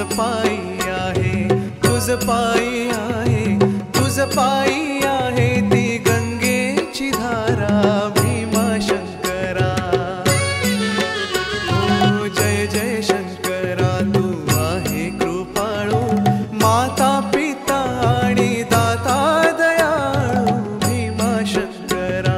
पायी आहे, तुझ पायी आहे, तुझ पायी आहे ती गंगेची धारा भीमाशंकरा. ओ जय जय शंकरा, तू आहे कृपाळू, माता पिता आणि दाता दयाळू भीमाशंकरा.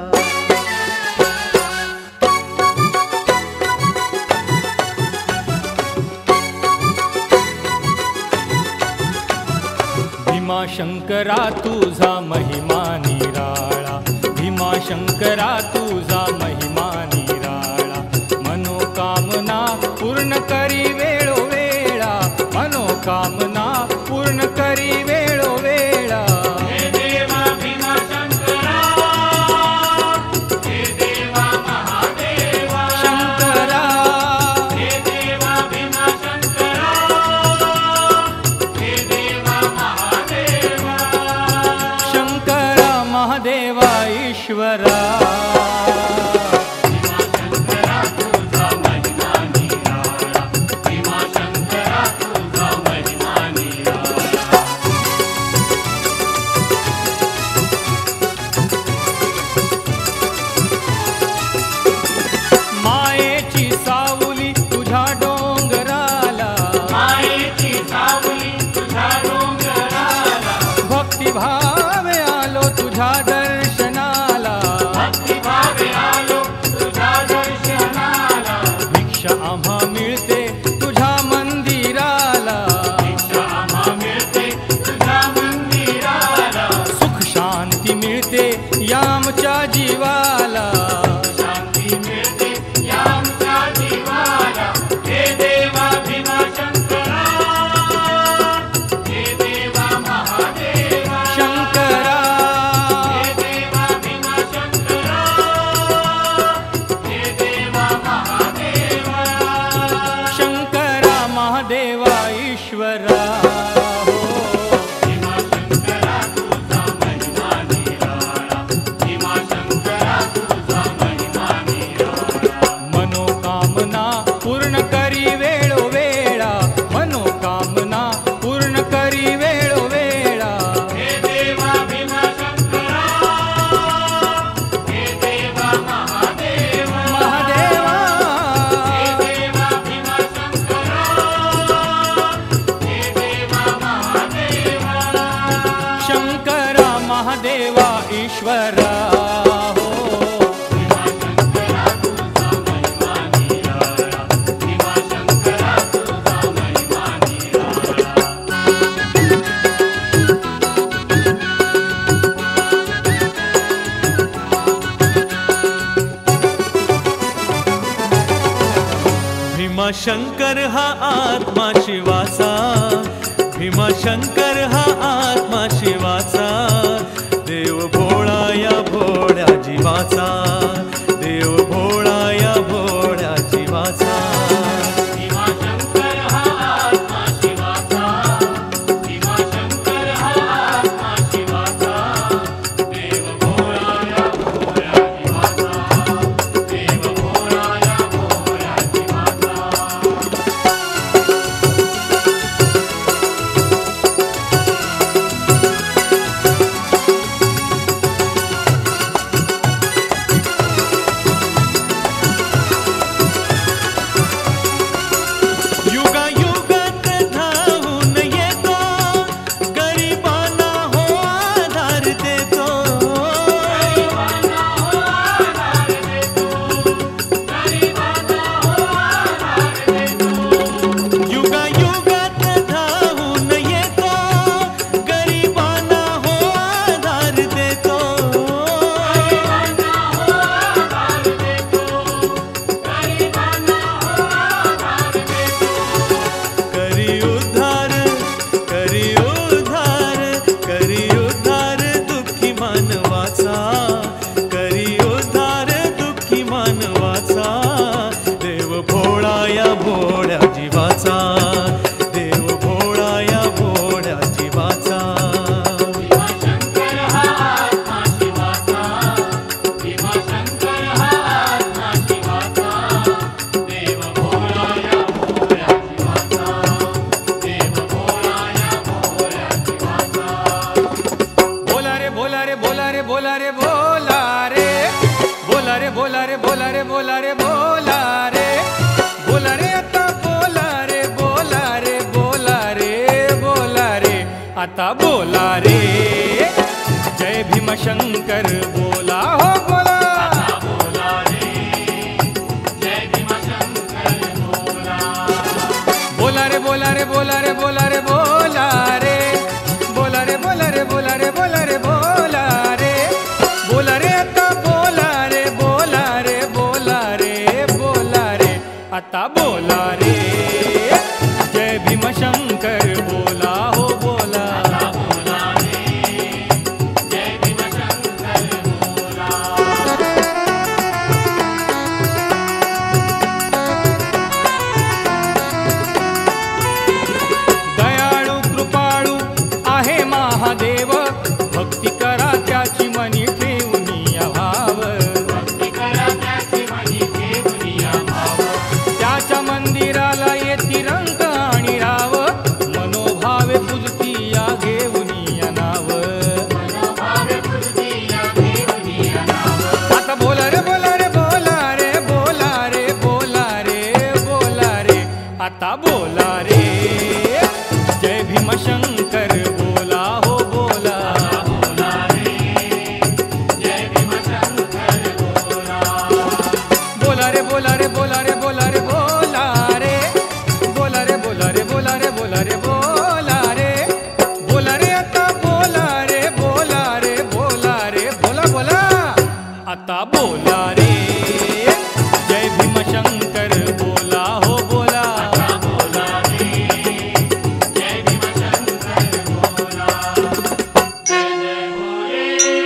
भीमाशंकरा तुझा महिमा निराळा, भीमाशंकरा तुझा महिमा निराळा. मनोकामना पूर्ण करी वेळोवेळा, मनोकामना पूर्ण करी वेळोवेळा. हे देवा भीमाशंकरा, हे देवा महादेवा. शंकरा हे देवा भीमाशंकरा, हे देवा महादेवा. शंकरा महादेवा ईश्वरा. भीमाशंकरा तुझा महिमा निराळा, भीमाशंकरा तुझा महिमा निराळा. मायेची सावली तुझ्या डोंगराला, मायेची सावली तुझ्या डोंगराला. भक्तिभावे आलो तुझ्या दर्शनाला. भक्तिभावे आलो तुझ्या दर्शनाला. भिक्षा आम्हा मिळते तुझ्या मंदिराला. भिक्षा आम्हा मिळते तुझ्या मंदिराला. सुख शांती मिळते या आमच्या जीवाला. शांती मिळते या आमच्या जीवाला. हे देवा भीमाशंकरा, हे देवा महादेवा. शंकरा हे देवा भीमाशंकरा, हे देवा महादेवा. शंकरा महादेवा ईश्वरा. भीमाशंकरा तुझा महिमा निराळा, भीमाशंकरा तुझा महिमा निराळा. मनोकामना पूर्ण करी वेळोवेळा, मनोकामना पूर्ण करी वेळोवेळा. हे देवा भीमाशंकरा, हे देवा महादेवा. महादेवा हे देवा भीमाशंकरा, हे देवा महादेवा. शंकरा महादेवा ईश्वरा. भीमाशंकरा तुझा महिमा निराळा, भीमाशंकरा तुझा महिमा निराळा. भीमाशंकर हा आत्मा शिवाचा, भीमाशंकर हा आत्मा शिवाचा. देव भोळा या भोळ्या जीवाचा, देव भोळा या भोळ्या जीवाचा. भीमाशंकर हा आत्मा शिवाचा, भीमाशंकर हा आत्मा शिवाचा. देव भोळा या भोळ्या जीवाचा, देव भोळा या भोळ्या जीवाचा. आता बोला रे जय भीमशंकर बोला हो बोला बोला रे जय भीमशंकर बोला बोला रे बोला रे बोला रे बोला रे बोला रे बोला रे बोला रे बोला रे बोला रे बोला रे बोला रे आता बोला रे बोला रे बोला रे बोला रे आता बोला रे जय भीमशंकर बोला हो बोला बोला रे जय भीमशंकर बोला दयाळू कृपाळू आहे महादेव भक्ती करा त्याची मनी ठेवून भाव भक्ती करा त्याची मनी ठेवून भाव त्याच्या मंदिराला येती रंग आणि राव मनोभावे पूजती या घेऊन या नाव मनोभावे पूजती या घेऊन या नाव आता बोला रे बोला रे बोला रे बोला रे बोला रे बोला रे आता बोला रे जय भीमशंकर बोला हो बोला बोला रे जय भीमशंकर बोला बोला रे बोला रे बोला रे बोला रे बोला रे बोला रे बोला रे बोला रे बोला रे बोला रे बोला रे आता बोला रे बोला रे बोला रे बोला बोला आता बोला रे जय भीमशंकर बोला हो बोला बोला रे जय भीमशंकर बोला जय जय भोले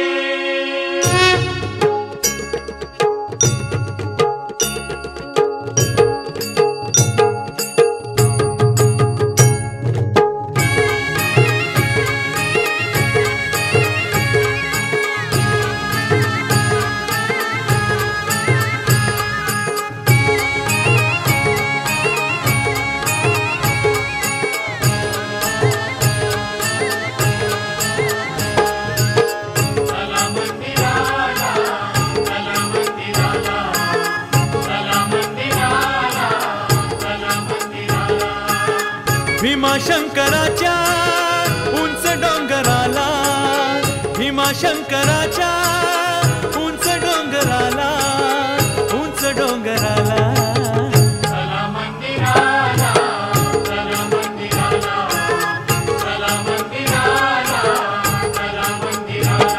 चला मंदिराला चला मंदिराला चला मंदिराला चला मंदिराला भीमाशंकराच्या उंच डोंगराला भीमाशंकराच्या उंच डोंगराला उंच डोंगराला चला मंदिराला चला मंदिराला चला मंदिराला चला मंदिराला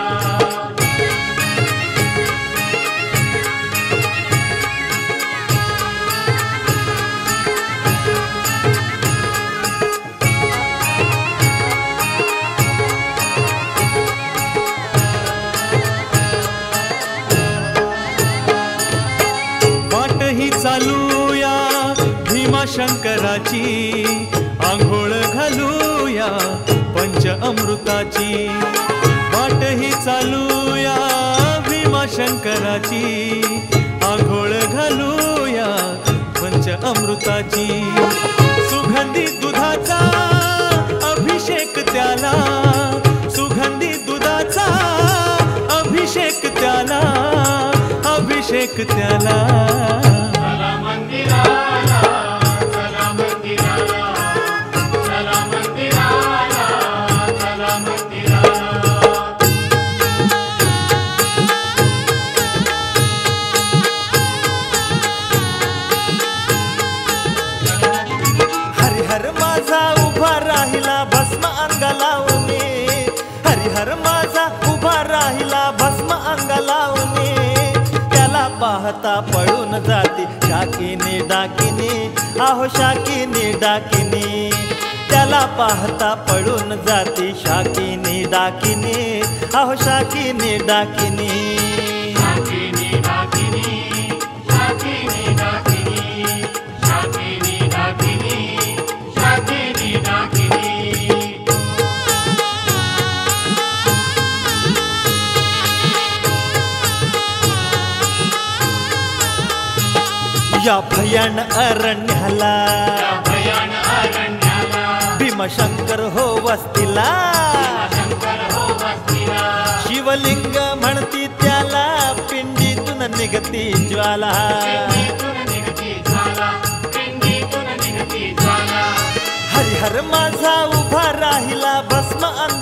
वाट ही चालूया भीमाशंकराची आंघोळ घालूया पंच अमृताची वाट ही चालूया भीमाशंकराची आंघोळ घालूया पंच अमृताची सुगंधी दुधाचा अभिषेक त्याला सुगंधी दुधाचा अभिषेक त्याला अभिषेक त्याला चला मंदिराला चला मंदिराला चला मंदिराला चला मंदिराला हरिहर माझा उभा राहिला भस्म अंगा लावणे हरिहर माझा उभा राहिला भस्म अंगा लावणे त्याला पाहता पळून जाती शाकिनी डाकिनी आहो शाकिनी डाकिनी त्याला पाहता पळून जाती शाकिनी डाकिनी आहो शाकिनी डाकिनी शाकिनी डाकिनी शाकिनी डाकिनी शाकिनी डाकिनी शाकिनी डाकिनी या भयान अरण्याला भयान अरण्याला भीमशंकर हो वस्तीला शंकर हो बसतीला शिवलिंग म्हणती त्याला पिंडीतून निघती ज्वाला पिंडीतून निघती ज्वाला पिंडीतून निघती ज्वाला हरिहर माझा उभा राहिला भस्म अंग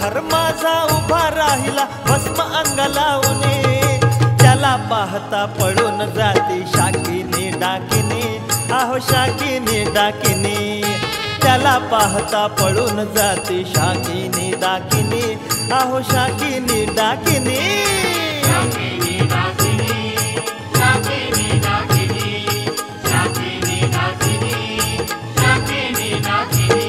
हर माझा उभा राहिला भस्म अंगालावणे त्याला पाहता पळून जाते शाकिनी डाकिनी आहो शाकिनी डाकिनी त्याला पाहता पळून जाते शाकिनी डाकिनी आहो शाकिनी डाकिनी शाकिनी डाकिनी शाकिनी डाकिनी शाकिनी डाकिनी शाकिनी डाकिनी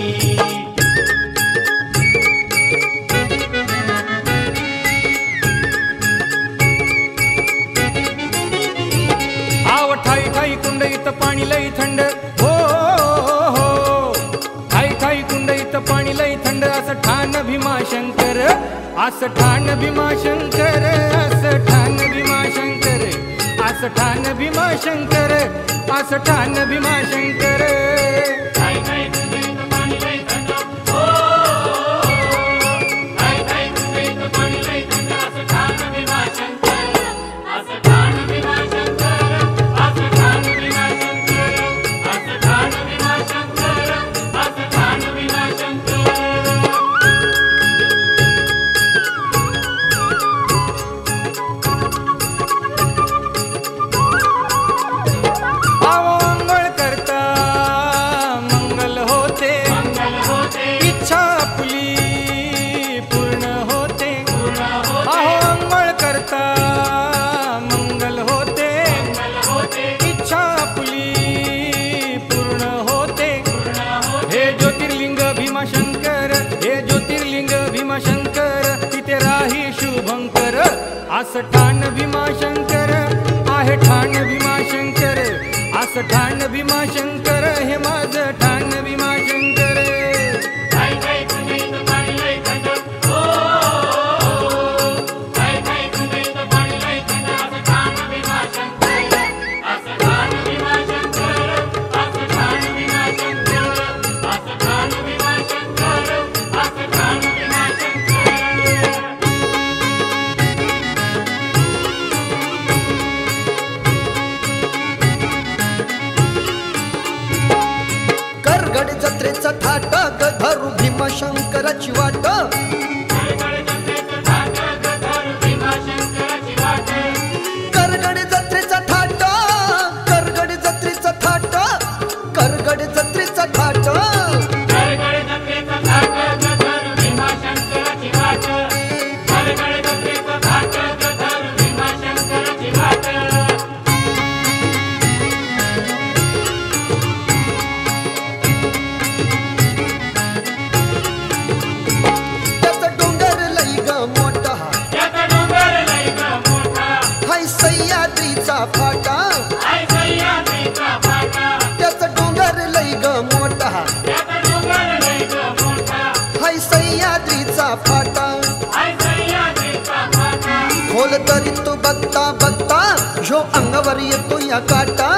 आव ठाई ठाई कुंडईत पाणी लई थंड हो हो ठाई ठाई कुंडईत पाणी लई थंड असं ठाण भीमाशंकर असं ठाण भीमाशंकर असं ठाण भीमाशंकर असं ठाण भीमाशंकर असं ठाण भीमाशंकर काय काय कुंडईत पाणी लई थंड हो काय काय कुंडईत पाणी लई थंड असं ठाण भीमाशंकर असं ठाण भीमाशंकर असं ठाण भीमाशंकर असं ठाण भीमाशंकर असं ठाण भीमाशंकर आव अंघोळ करता मंगल होते इच्छा आपली पूर्ण होते आहो अंघोळ करता मंगल होते इच्छा आपली पूर्ण होते हे ज्योतिर्लिंग भीमाशंकर हे ज्योतिर्लिंग भीमाशंकर तिथे राही शुभंकर असं ठाण भीमाशंकर आहे ठाण भीमाशंकर असं ठाण भीमाशंकर हे माझं ठाण भीमाशंकर काय काय कुंडईत पाणी लई थंड हो काय काय कुंडईत पाणी लई थंड असं ठाण भीमाशंकर असं ठाण भीमाशंकर असं ठाण भीमाशंकर असं ठाण भीमाशंकर असं ठाण भीमाशंकर करगड जत्रेचा थाट गधारू भीमाशंकराची वाट करगड जत्रेचा थाट करगड जत्रेचा थाट करगड जत्रेचा थाट त्याचा डोंगर लई ग मोठा हाय सह्याद्रीचा फाटा त्याचा डोंगर लई ग मोठा हाय सह्याद्रीचा फाटा खोल तरी तो बघता बघता ह्यो अंगावर येतो या काटा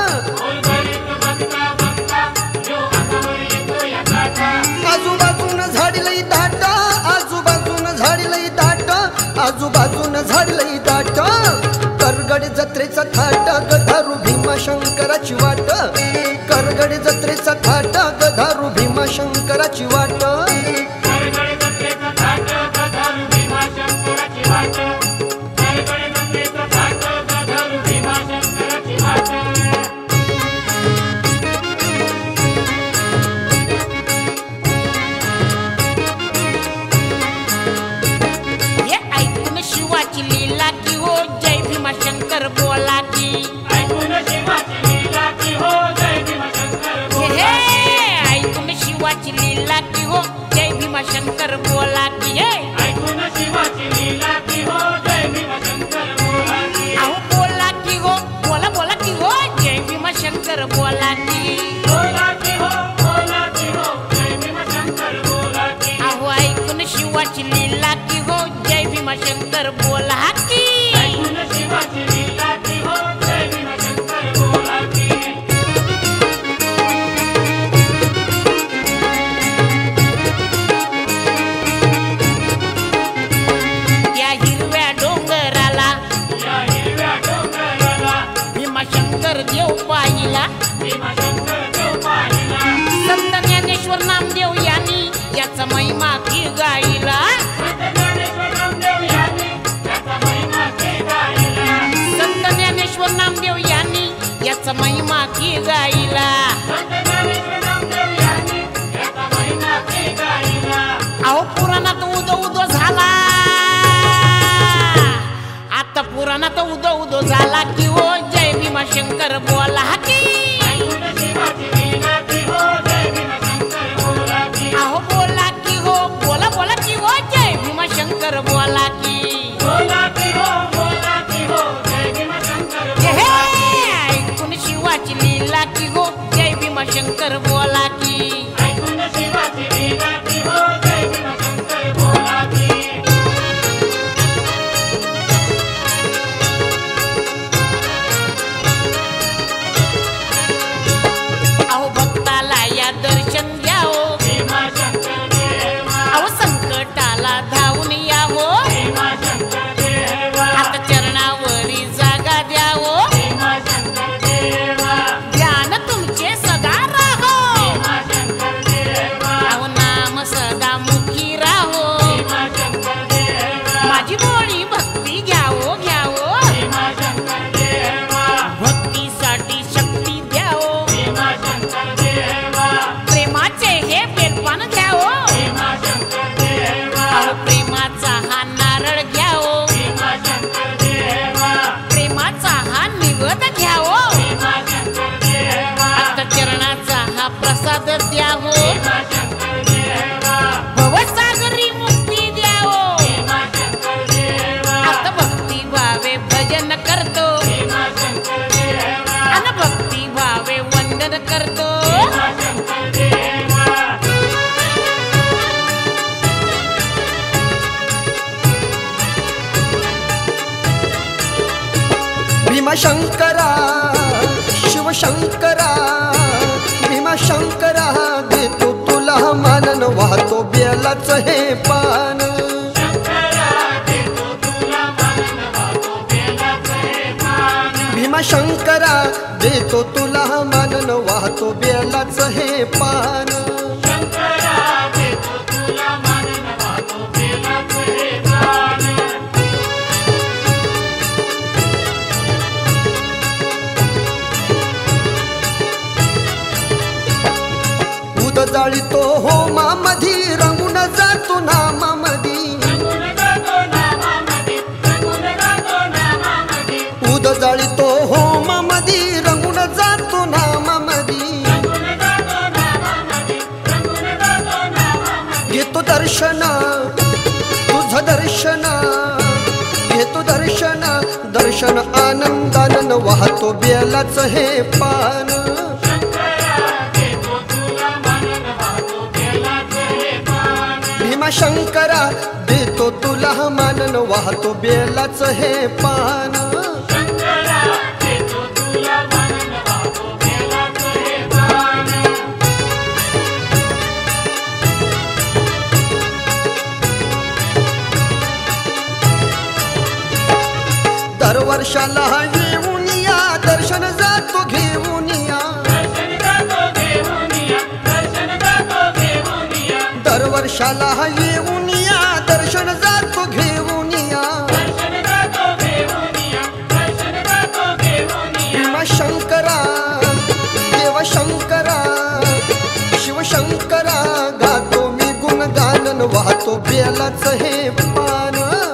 आजूबाजून झाडी लई दाट आजूबाजून झाडी लई दाट आजूबाजून झाडी लई दाट करगड जत्रेचा थाट गधारू भीमाशंकराची वाट करगड जत्रेचा थाट गधारू भीमाशंकराची वाट हे ऐकून शिवाची लीला की हो जय भीमाशंकर बोला की हे ऐकून शिवाची लीला की हो जय भीमाशंकर बोला की हे अहो बोला की हो बोला बोला की हो जय भीमाशंकर बोला की अहो ऐकून शिवाची लीला की हो जय भीमाशंकर बोला की त्या हिरव्या डोंगराला भीमाशंकर देव पाहिला संत ज्ञानेश्वर नामदेव यांनी याचा महिमा की गायला गाईला. अहो पुराणात उदो उदो झाला, आता पुराणात उदो उदो झाला की हो जय भीमाशंकर बोला की. अहो बोला की हो, बोला बोला की हो जय भीमाशंकर बोला की. हे ऐकून शिवाची लीला की हो जय भीमाशंकर बोला की. अहो भक्ताला या दर्शन द्यावो, अहो संकटाला धावून यावो, आता चरणावरी जागा द्यावो, ध्यान तुमचे सदा राहो, अहो नाम सदा मुखी राहो, माझी बोळी भक्ती घ्यावो घ्यावो, भक्तीसाठी शक्ती द्यावो, प्रेमाचे हे बेलपान घ्यावो, अहो प्रेमाचा हा नारळ घ्यावो, प्रेमाचा हा निवेद घ्यावो, आता चरणाचा हा प्रसाद द्यावो, भवसागरी मुक्ती द्यावो, आता भक्ती भावे भजन करतो, अन भक्ती भावे वंदन करतो. भीमाशंकरा शिवशंकरा, भीमाशंकरा देतो तुला मानन, वाहतो बेलाच हे पान. भीमाशंकरा देतो तुला मानन, वाहतो बेलाच हे पान. दूध जाळीतो हो मामधी, रंगून जातो नामामधी. दूध जाळीतो हो मामधी, रंगून जातो नामामधी. घेतो दर्शन तुझं दर्शन, घेतो दर्शन दर्शन आनंदानन, वाहतो बेलाच हे पान. भीमाशंकरा देतो तुला मानन, वाहतो बेलाच हे पान. दरवर्षाला येऊन या, दर्शन जातो घेऊन या. दरवर्षाला येऊन या, दर्शन जातो घेऊन या. भीमाशंकरा देवशंकरा शिवशंकरा, गातो मी गुणगानन, वाहतो बेलाच हे पान.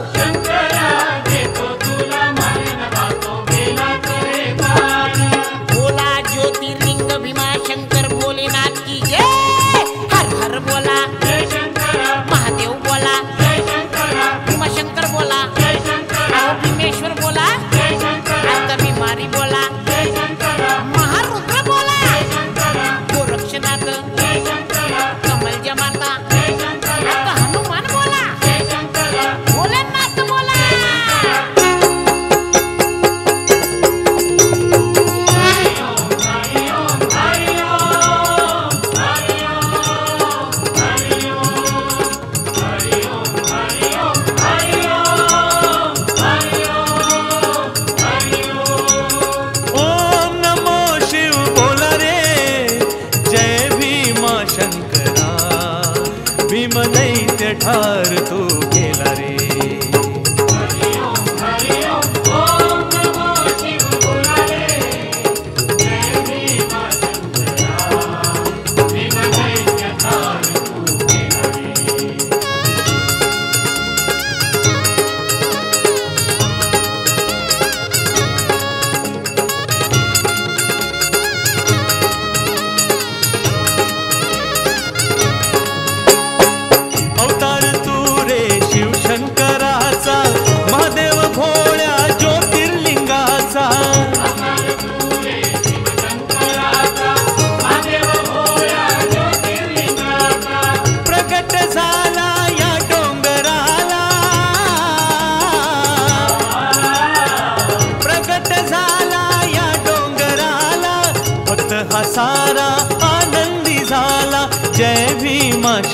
बोला ज्योतिर्लिंग भीमाशंकर भोलेनाथ की जय. हर हर बोला, महादेव बोला, भीमाशंकर बोला, अहो भीमेश्वर बोला, आता बिमारी बोला, महारुद्र बोला, गोरक्षनाथ, कमलच्या माता, आता हनुमान बोला, भोलेनाथ बोला. ओम नमो शिव बोला रे, जय भीमाशंकरा, भीम दैत्य ठार तू केला रे. ओम नमो शिव बोला रे, जय भीमा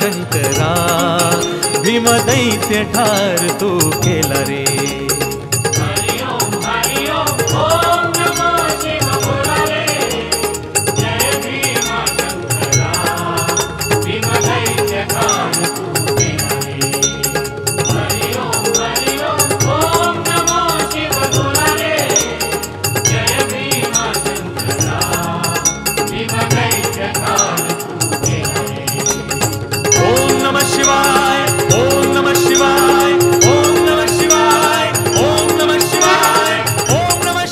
भीमाशंकरा भीम दैत्य ठार तू केला रे हरि ओम ओम नमो शिव बोला रे जय भीमा शंकरा भीम दैत्य ठार तू केला रे हरि ओम ओम नमो शिव बोला रे जय भीमा शंकरा भीम दैत्य ठार तू केला रे ओम नमः शिवाय ओम नमः शिवाय ओम नमः शिवाय ओम नमः शिवाय ओम नमः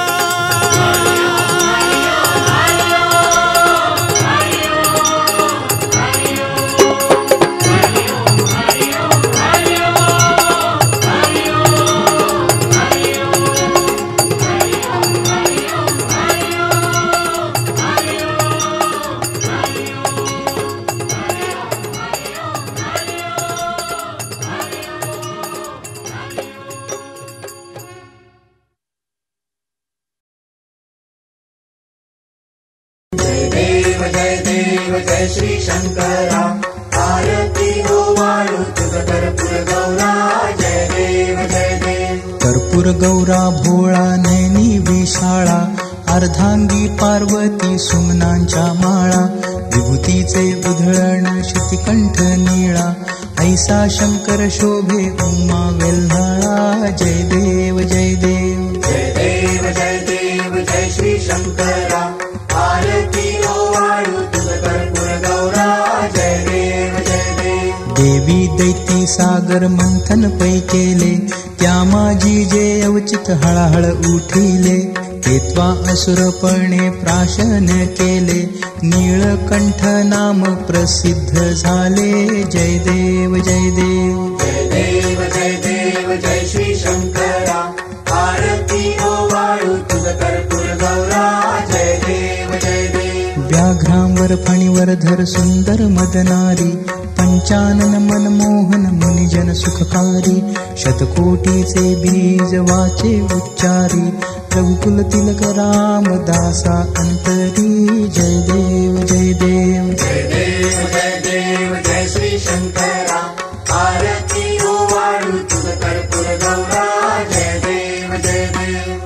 जय देव जय श्री शंकरा आरती हो वाळू तुझ कर्पूर गौरा जय देव जय देव कर्पूर गौरा भोळा नैनी विशाळा अर्धांगी पार्वती सुमनांच्या माळा विभूतीचे उधळण श्रुतिकंठ निळा ऐसा शंकर शोभे उमा वेल्हाळा जय देव जय देव जय देव जय देव जय श्री शंकरा आरती हो वाळू तुझ कर्पूर गौरा जय देव जय देव देवी दैती सागर मंथन पै केले त्या माझी जे अवचित हळहळ उठिले केत्वा असुरपणे प्राशन केले नीळकंठ नाम प्रसिद्ध झाले जय देव जय देव जय देव जय देव जय श्री शंकरा आरती हो वाळू तुझ कर्पूर गौरा जय देव जय देव व्याघ्रांवर फणीवर धर सुंदर मदनारी पंचानन मनमोहन मुनिजन सुखकारी शतकोटीचे बीज वाचे उच्चारी रघुकुल तिलक रामदासा अंतरी जय देव जय देव जय देव जय देव जय श्री शंकरा आरती हो वाळू तुझ कर्पूर गौरा जय देव जय देव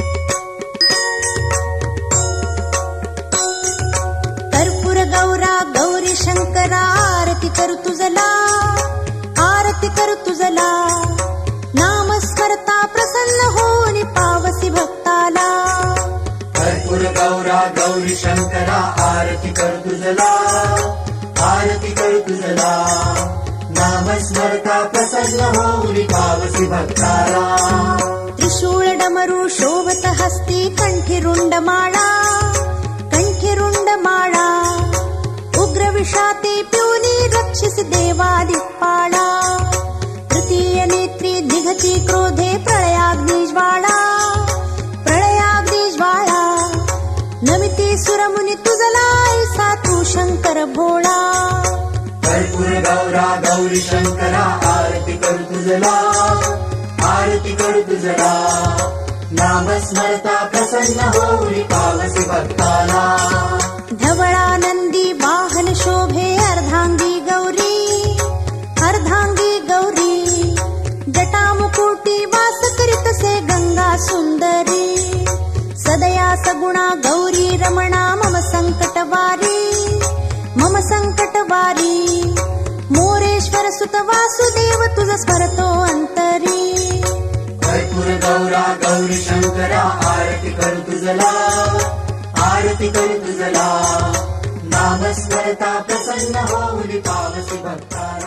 कर्पूर गौरा गौरी शंकरा आरती कर तुझला आरती कर तुझला नाम स्मरता प्रसन्न होऊन पावसी भक्ताला कर्पूर गौरा गौरी शंकरा आरती कर तुझला आरती कर तुझला नाम स्मरता प्रसन्न होऊन पावसी भक्ताला त्रिशूळ डमरू शोभत हस्ती कंठी रुंड माळा उग्र विषाते पिऊनी रक्षिस देवा दिक्पाळा तृतीय नेत्री निघती क्रोधे प्रळयाग्नि ज्वाळा नमिती सुरमुनी तुझला ऐसा तू शंकर भोळा कर्पूर गौरा गौरी शंकरा आरती कर तुझला आरती कर तुझला नाम स्मरता प्रसन्न होऊन पावसी भक्ताला धवळानंदी वाहन शोभे अर्धांगी गौरी जटा मुकुटी वास करीत से गंगा सुंदरी सदया सगुणा गौरी रमणा मम संकटवारी मोरेश्वर सुत वासुदेव तुझ स्मरतो अंतरी कर्पूर गौरा गौरी शंकरा आरती कर तुझला आरती कर तुझला नाम स्मरता प्रसन्न होऊन पावसी भक्ताला